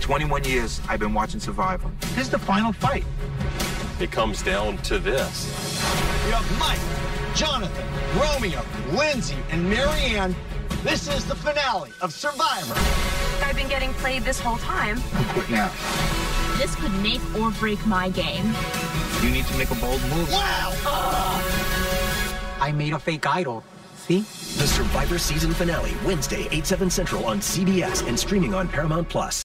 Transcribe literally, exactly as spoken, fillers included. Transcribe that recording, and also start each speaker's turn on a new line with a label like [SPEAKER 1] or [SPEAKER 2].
[SPEAKER 1] twenty-one years, I've been watching Survivor. This is the final fight.
[SPEAKER 2] It comes down to this.
[SPEAKER 3] You have Mike, Jonathan, Romeo, Lindsay, and Marianne. This is the finale of Survivor.
[SPEAKER 4] I've been getting played this whole time.
[SPEAKER 1] I'm quitting out.
[SPEAKER 5] This could make or break my game.
[SPEAKER 1] You need to make a bold move.
[SPEAKER 3] Wow!
[SPEAKER 6] I made a fake idol. See?
[SPEAKER 7] The Survivor season finale, Wednesday, eight, seven Central on C B S and streaming on Paramount Plus.